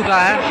रहा है।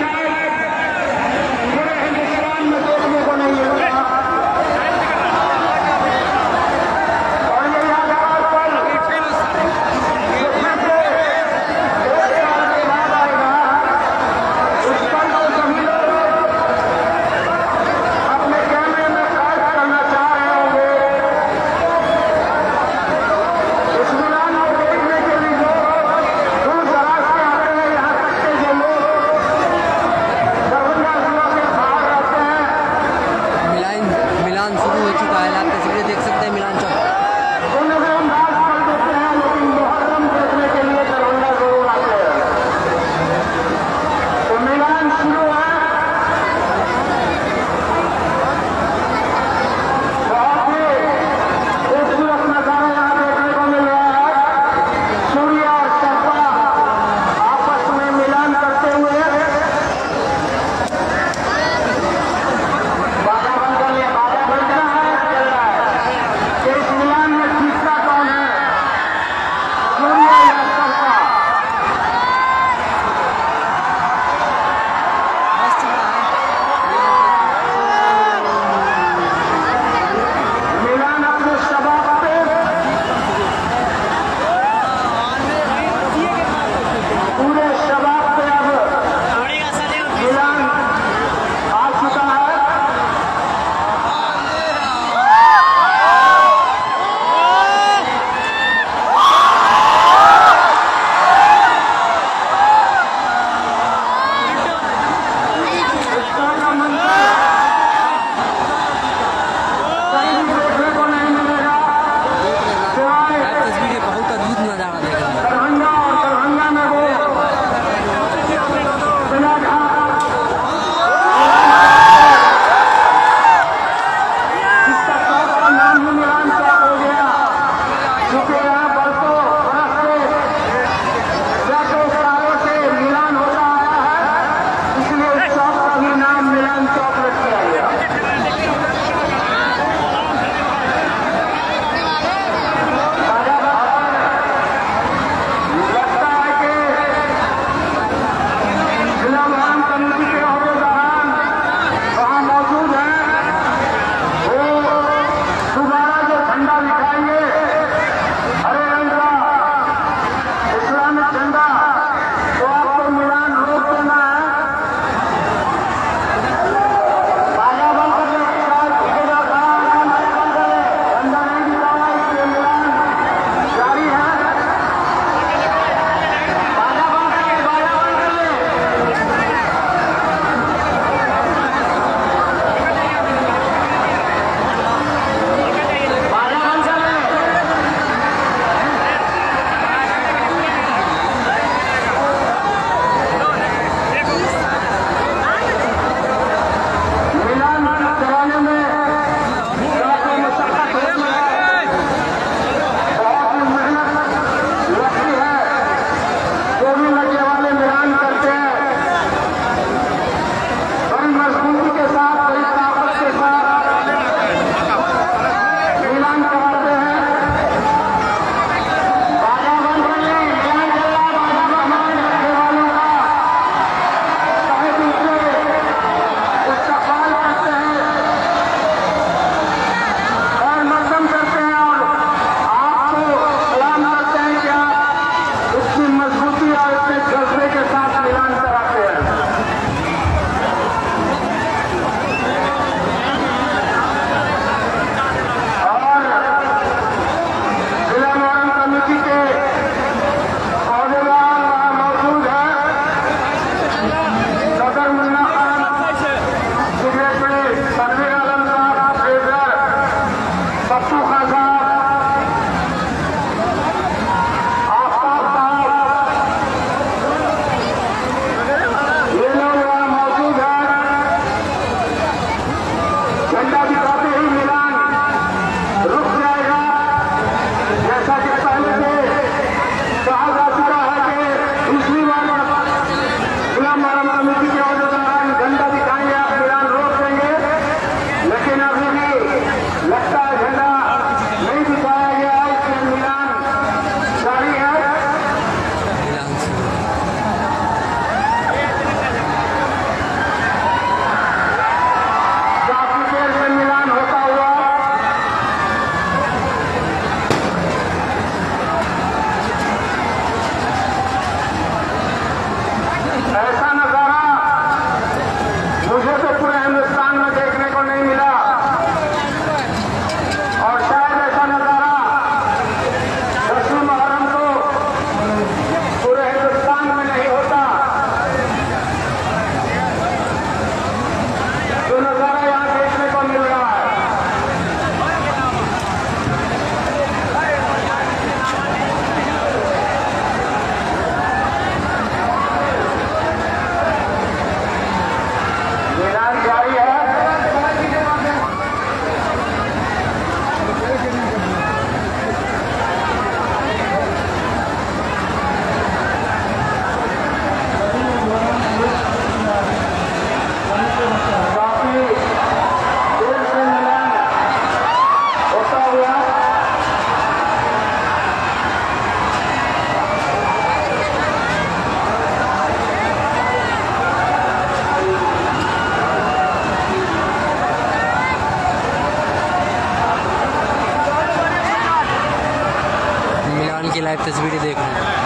तस्वीरें देख रहे हैं।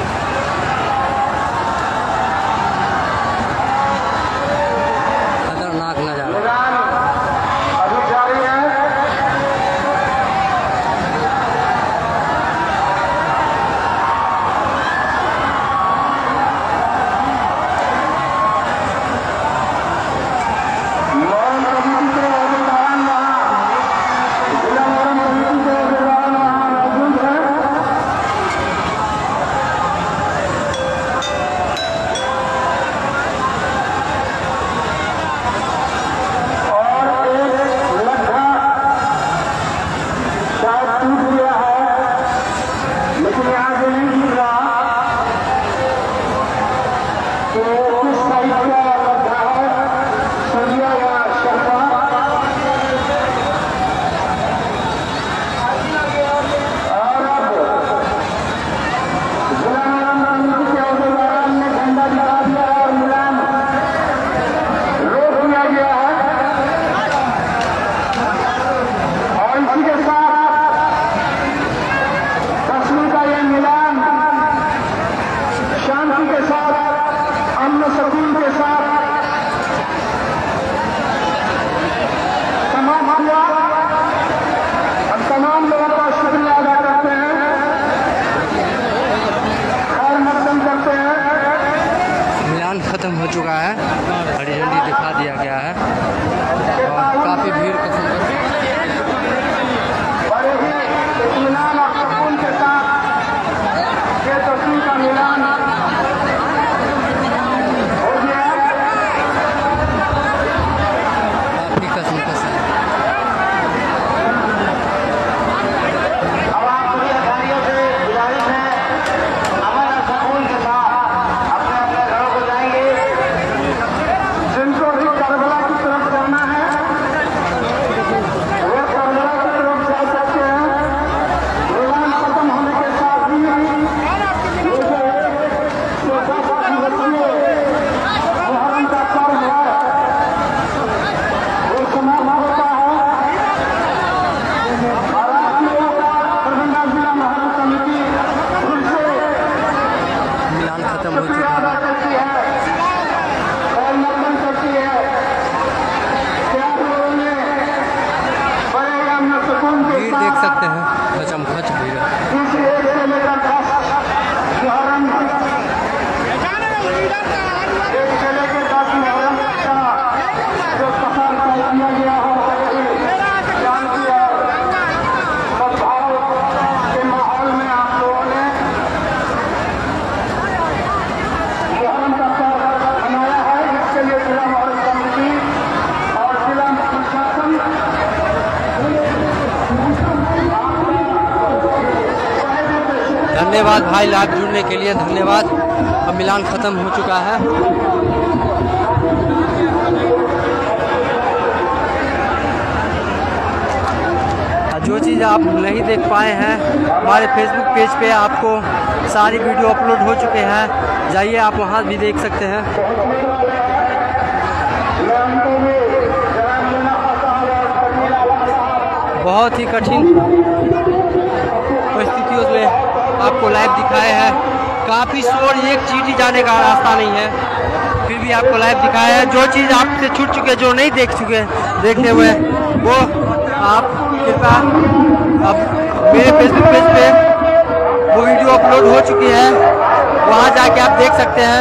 खतरनाक नजारा। खत्म हो चुका है, हरी झंडी दिखा दिया गया है और काफ़ी भीड़ का देख सकते हैं, खचमखच भीड़। धन्यवाद भाई, लाइव जुड़ने के लिए धन्यवाद। अब मिलान ख़त्म हो चुका है। जो चीज़ आप नहीं देख पाए हैं, हमारे फेसबुक पेज पे आपको सारी वीडियो अपलोड हो चुके हैं, जाइए आप वहां भी देख सकते हैं। बहुत ही कठिन परिस्थितियों में आपको लाइव दिखाए हैं। काफ़ी शोर, एक चींटी जाने का रास्ता नहीं है, फिर भी आपको लाइव दिखाया है। जो चीज़ आपसे छूट चुके, जो नहीं देखते हुए, वो आप कृपया अब मेरे फेसबुक पेज पे वो वीडियो अपलोड हो चुकी है, वहाँ जाके आप देख सकते हैं।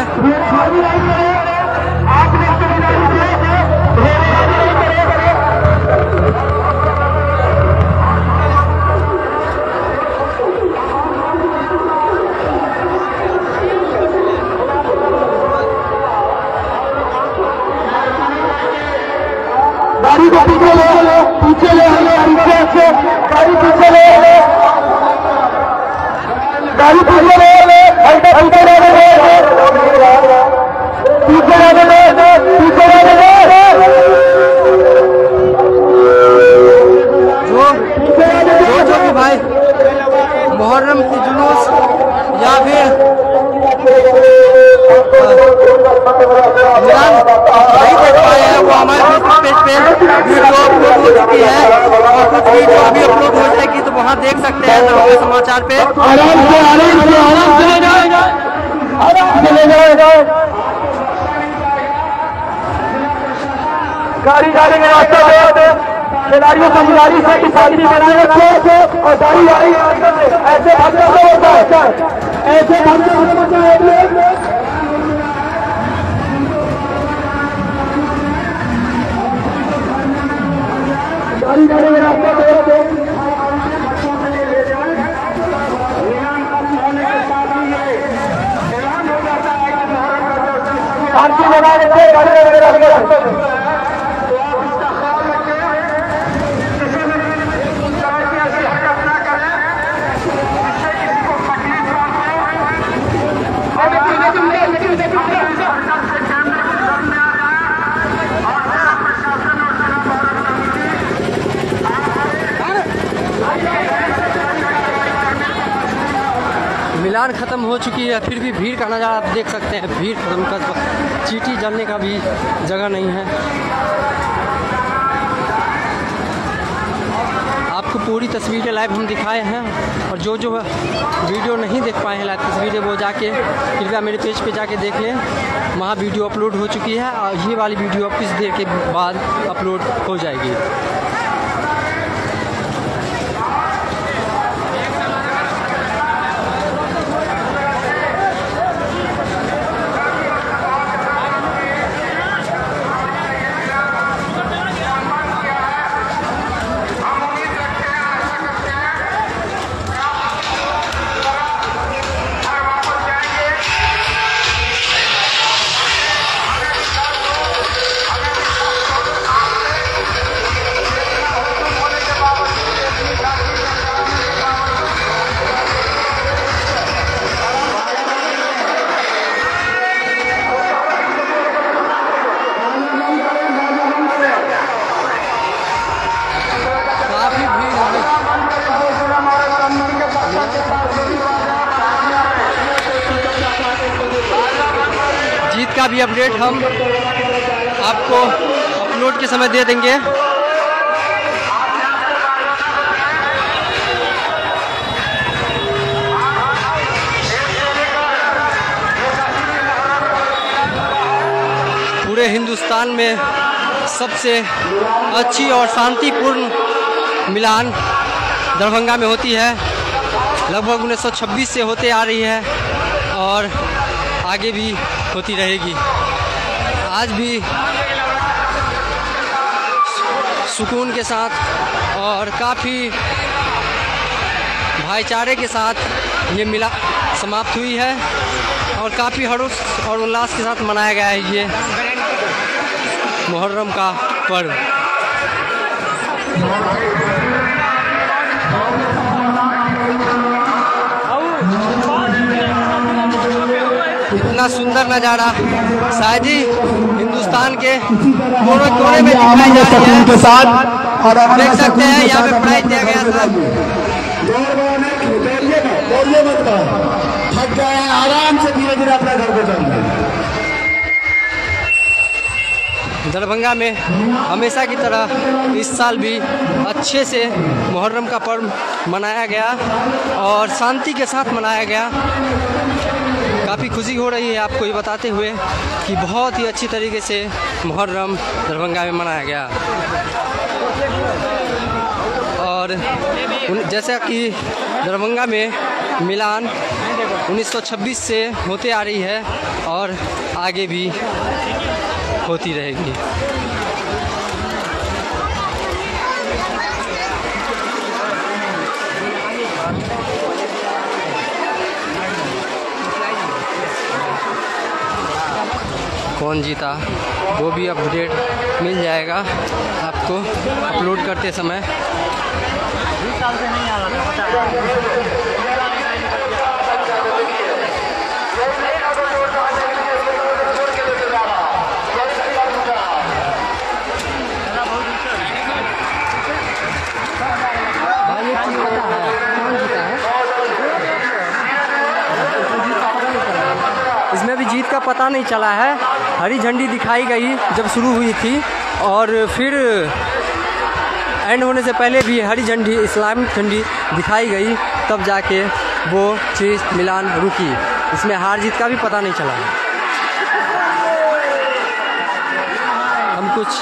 गाड़ी को पीछे ले, पीछे ले, गाड़ी पीछे ले, गाड़ी पीछे ले, पीछे जो भी भाई मुहर्रम की जुलूस या फिर नहीं देख पाए हैं, वो हमारे फेसबुक पेज पे वीडियो अपलोड हो चुकी है और कुछ वीडियो अभी अपलोड हो जाएगी तो वहाँ देख सकते हैं दरभंगा समाचार पे। गाड़ी जाने के रास्ते खिलाड़ियों को गुजारिश है कि शांति बनाए रखो और गाड़ी ऐसे भागने होता है, ऐसे भागने होता है। गाड़ी जाने के रास्ते शांति बनाए रखे गाड़ी जाने के रास्ते। मिलान ख़त्म हो चुकी है, फिर भी भीड़ का नज़ारा आप देख सकते हैं। भीड़ खत्म कर चींटी जलने का भी जगह नहीं है। आपको पूरी तस्वीरें लाइव हम दिखाए हैं, और जो वीडियो नहीं देख पाए हैं लाइव तस्वीरें वो जाके कृपया मेरे पेज पे जाके देख लें। वहाँ वीडियो अपलोड हो चुकी है और ये वाली वीडियो कुछ देर के बाद अपलोड हो जाएगी। जीत का भी अपडेट हम आपको अपलोड के समय दे देंगे। पूरे हिंदुस्तान में सबसे अच्छी और शांतिपूर्ण मिलान दरभंगा में होती है। लगभग 1926 से होते आ रही है और आगे भी होती रहेगी। आज भी सुकून के साथ और काफ़ी भाईचारे के साथ ये मिला समाप्त हुई है और काफ़ी हर्ष और उल्लास के साथ मनाया गया है ये मुहर्रम का पर्व। इतना सुंदर नज़ारा शायद ही हिंदुस्तान के कोने कोने में दिखाई जा रही है। देख सकते हैं यहाँ पे प्राइज दिया गया था। थक गए हैं, आराम से धीरे धीरे अपना घर को चल रहे। दरभंगा में हमेशा की तरह इस साल भी अच्छे से मुहर्रम का पर्व मनाया गया और शांति के साथ मनाया गया। काफ़ी खुशी हो रही है आपको ये बताते हुए कि बहुत ही अच्छी तरीके से मुहर्रम दरभंगा में मनाया गया। और जैसा कि दरभंगा में मिलान 1926 से होते आ रही है और आगे भी होती रहेगी। कौन जीता वो भी अपडेट मिल जाएगा आपको अपलोड करते समय। साल से नहीं आ रहा था। इसमें भी जीत का पता नहीं चला है। हरी झंडी दिखाई गई जब शुरू हुई थी और फिर एंड होने से पहले भी हरी झंडी, इस्लामिक झंडी दिखाई गई, तब जाके वो चीज़ मिलान रुकी। इसमें हार जीत का भी पता नहीं चला। हम कुछ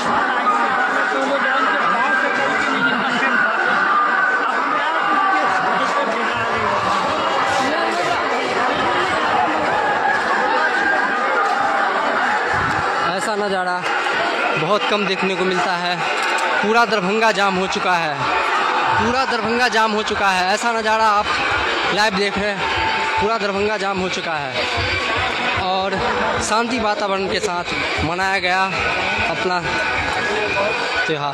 ऐसा नज़ारा बहुत कम देखने को मिलता है। पूरा दरभंगा जाम हो चुका है, पूरा दरभंगा जाम हो चुका है। ऐसा नज़ारा आप लाइव देख रहे हैं, पूरा दरभंगा जाम हो चुका है और शांति वातावरण के साथ मनाया गया अपना त्यौहार।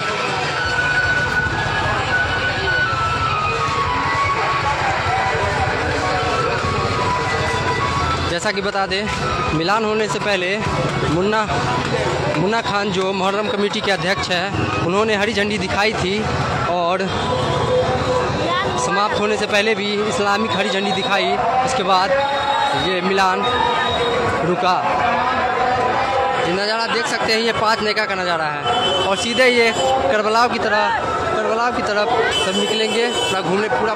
जैसा कि बता दें, मिलान होने से पहले मुन्ना खान जो मुहर्रम कमेटी के अध्यक्ष हैं, उन्होंने हरी झंडी दिखाई थी और समाप्त होने से पहले भी इस्लामिक हरी झंडी दिखाई। इसके बाद ये मिलान रुका। ये नज़ारा देख सकते हैं, ये 5 नेका का नज़ारा है और सीधे ये करबलाव की तरफ सब निकलेंगे। पूरा घूमने, पूरा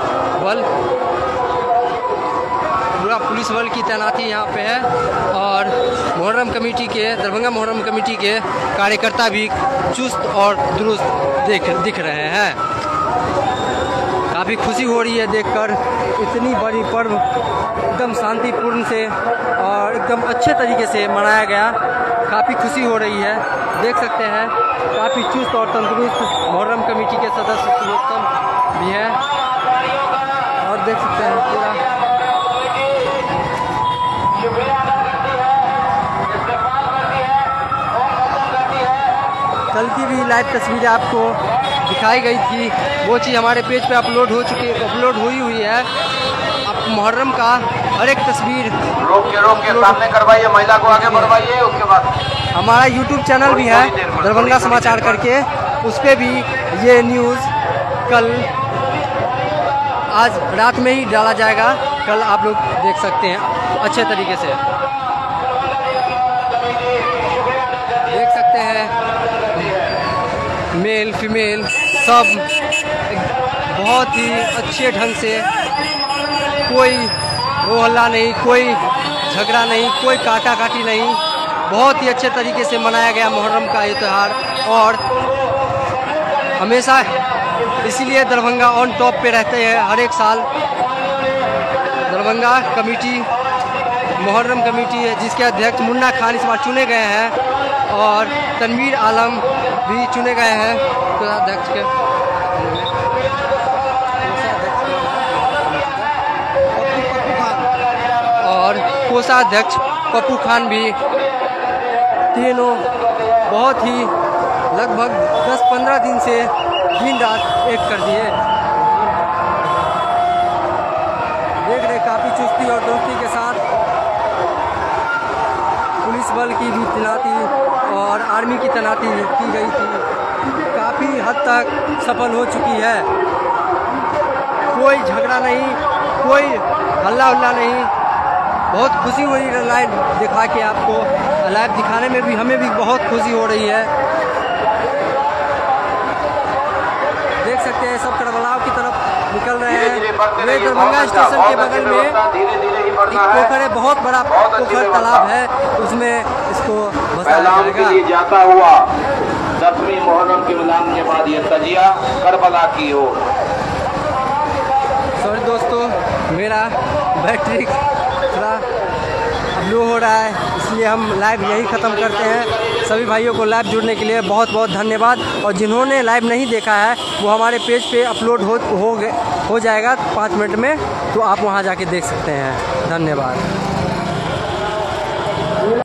पुलिस बल की तैनाती यहाँ पे है और दरभंगा मुहर्रम कमेटी के कार्यकर्ता भी चुस्त और दुरुस्त दिख रहे हैं। काफ़ी खुशी हो रही है देखकर, इतनी बड़ी पर्व एकदम शांतिपूर्ण से और एकदम अच्छे तरीके से मनाया गया। काफ़ी खुशी हो रही है, देख सकते हैं काफ़ी चुस्त और तंदुरुस्त मुहर्रम कमेटी के सदस्य लोग भी हैं और देख सकते हैं पूरा कल की भी लाइव तस्वीरें आपको दिखाई गई थी, वो चीज़ हमारे पेज पे अपलोड हुई है। आप मुहर्रम का हर एक तस्वीर रोक के सामने करवाइए, महिला को आगे बढ़वाइए। उसके बाद हमारा यूट्यूब चैनल भी है दरभंगा समाचार करके, उस पर भी ये न्यूज़ कल आज रात में ही डाला जाएगा। कल आप लोग देख सकते हैं अच्छे तरीके से, देख सकते हैं मेल फीमेल सब बहुत ही अच्छे ढंग से, कोई हो हल्ला नहीं, कोई झगड़ा नहीं, कोई काटा काटी नहीं, बहुत ही अच्छे तरीके से मनाया गया मुहर्रम का ये त्यौहार। और हमेशा इसीलिए दरभंगा ऑन टॉप पे रहते हैं। हर एक साल दरभंगा कमेटी मुहर्रम कमेटी है जिसके अध्यक्ष मुन्ना खान इस बार चुने गए हैं और तनवीर आलम भी चुने गए हैं कोषाध्यक्ष के। और कोषाध्यक्ष पप्पू खान भी, तीनों बहुत ही लगभग 10-15 दिन से दिन रात एक कर दिए। देख रहे काफ़ी चुस्ती और दोस्ती के साथ पुलिस बल की भी तैनाती और आर्मी की तैनाती की गई थी। काफ़ी हद तक सफल हो चुकी है, कोई झगड़ा नहीं, कोई हल्ला उल्ला नहीं। बहुत खुशी हो रही है लाइव दिखा के, आपको लाइव दिखाने में भी हमें भी बहुत खुशी हो रही है। देख सकते हैं सब करबलाव की तरफ निकल रहे हैं। ये दरभंगा स्टेशन के बगल में एक पोखर है, बहुत बड़ा पोखर तालाब है, उसमें इसको भसाया जाएगा। जाता हुआ 10वीं मुहर्रम के मिलान के बाद ये तजिया करबला की ओर। सॉरी दोस्तों, मेरा बैटरी थोड़ा लो हो रहा है, इसलिए हम लाइव यही ख़त्म करते हैं। सभी भाइयों को लाइव जुड़ने के लिए बहुत बहुत धन्यवाद। और जिन्होंने लाइव नहीं देखा है वो हमारे पेज पे अपलोड हो जाएगा 5 मिनट में, तो आप वहां जाके देख सकते हैं। धन्यवाद।